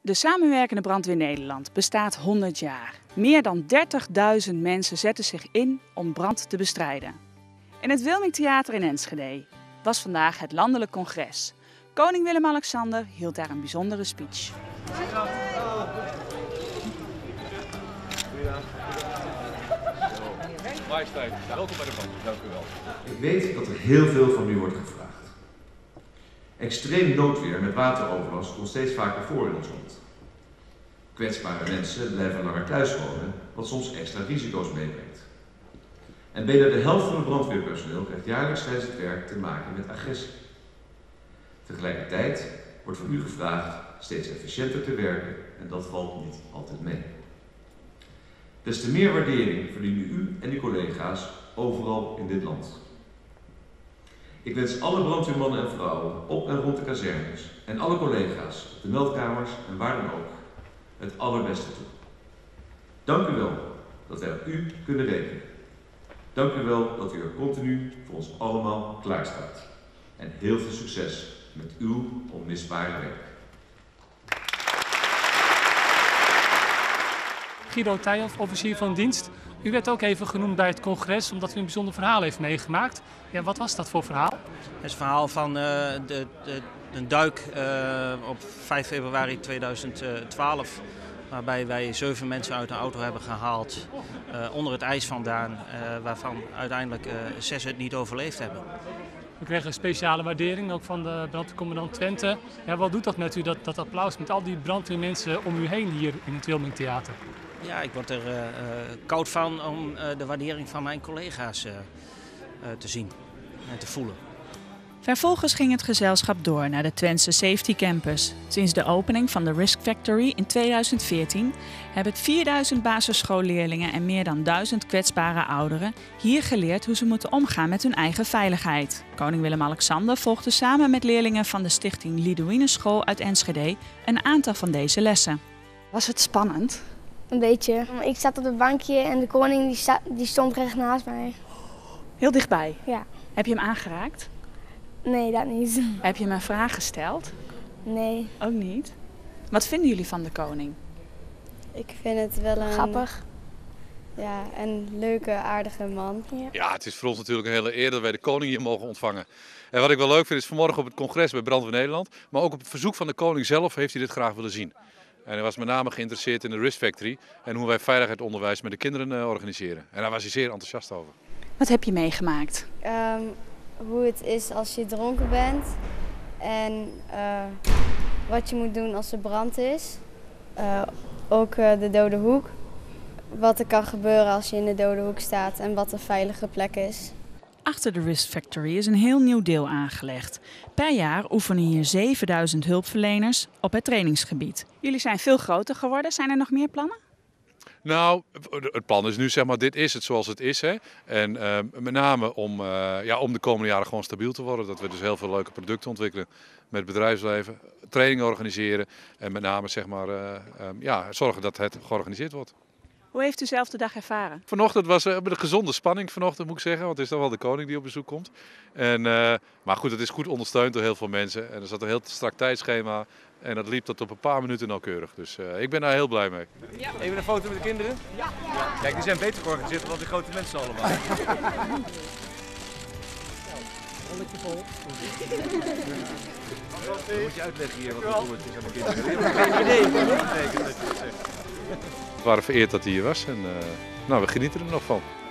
De Samenwerkende Brandweer Nederland bestaat 100 jaar. Meer dan 30.000 mensen zetten zich in om brand te bestrijden. In het Wilming Theater in Enschede was vandaag het landelijk congres. Koning Willem-Alexander hield daar een bijzondere speech. Majesteit, welkom bij de brand. Dank u wel. Ik weet dat er heel veel van u wordt gevraagd. Extreem noodweer met wateroverlast komt steeds vaker voor in ons land. Kwetsbare mensen blijven langer thuis wonen, wat soms extra risico's meebrengt. En bijna de helft van het brandweerpersoneel krijgt jaarlijks tijdens het werk te maken met agressie. Tegelijkertijd wordt van u gevraagd steeds efficiënter te werken en dat valt niet altijd mee. Des te meer waardering verdienen u en uw collega's overal in dit land. Ik wens alle brandweermannen en vrouwen op en rond de kazernes en alle collega's op de meldkamers en waar dan ook het allerbeste toe. Dank u wel dat wij op u kunnen rekenen. Dank u wel dat u er continu voor ons allemaal klaar staat. En heel veel succes met uw onmisbare werk. Guido Thijhoff, officier van dienst. U werd ook even genoemd bij het congres omdat u een bijzonder verhaal heeft meegemaakt. Ja, wat was dat voor verhaal? Het is het verhaal van een duik op 5 februari 2012. Waarbij wij 7 mensen uit een auto hebben gehaald onder het ijs vandaan. Waarvan uiteindelijk 6 het niet overleefd hebben. We kregen een speciale waardering ook van de brandweercommandant Twente. Ja, wat doet dat met u, dat applaus met al die brandweermensen om u heen hier in het Wilming Theater? Ja, ik word er koud van om de waardering van mijn collega's te zien en te voelen. Vervolgens ging het gezelschap door naar de Twentse Safety Campus. Sinds de opening van de Risk Factory in 2014 hebben 4000 basisschoolleerlingen en meer dan 1000 kwetsbare ouderen hier geleerd hoe ze moeten omgaan met hun eigen veiligheid. Koning Willem-Alexander volgde samen met leerlingen van de stichting Lidoïne School uit Enschede een aantal van deze lessen. Was het spannend? Een beetje. Ik zat op het bankje en de koning die stond recht naast mij. Heel dichtbij? Ja. Heb je hem aangeraakt? Nee, dat niet. Heb je hem een vraag gesteld? Nee. Ook niet? Wat vinden jullie van de koning? Ik vind het wel een Grappig. Ja, een leuke, aardige man. Ja, het is voor ons natuurlijk een hele eer dat wij de koning hier mogen ontvangen. En wat ik wel leuk vind is vanmorgen op het congres bij Brandweer Nederland, maar ook op het verzoek van de koning zelf heeft hij dit graag willen zien. En hij was met name geïnteresseerd in de Risk Factory en hoe wij veiligheidsonderwijs met de kinderen organiseren. En daar was hij zeer enthousiast over. Wat heb je meegemaakt? Hoe het is als je dronken bent en wat je moet doen als er brand is. Ook de dode hoek. Wat er kan gebeuren als je in de dode hoek staat en wat een veilige plek is. Achter de Risk Factory is een heel nieuw deel aangelegd. Per jaar oefenen hier 7000 hulpverleners op het trainingsgebied. Jullie zijn veel groter geworden. Zijn er nog meer plannen? Nou, het plan is nu zeg maar, dit is het zoals het is. Hè. En met name om de komende jaren gewoon stabiel te worden. Dat we dus heel veel leuke producten ontwikkelen met het bedrijfsleven. Trainingen organiseren en met name zeg maar, zorgen dat het georganiseerd wordt. Hoe heeft u zelf de dag ervaren? Vanochtend was een gezonde spanning, vanochtend moet ik zeggen, want het is dan wel de koning die op bezoek komt. Maar goed, het is goed ondersteund door heel veel mensen en er zat een heel strak tijdschema en dat liep tot op een paar minuten nauwkeurig. Dus ik ben daar heel blij mee. Ja. Even een foto met de kinderen? Ja. Kijk, die zijn beter georganiseerd dan die grote mensen allemaal. Rolletje vol. Dan moet je uitleggen hier wat het is aan de kinderen. Ik heb geen idee. We waren vereerd dat hij hier was en we genieten er nog van.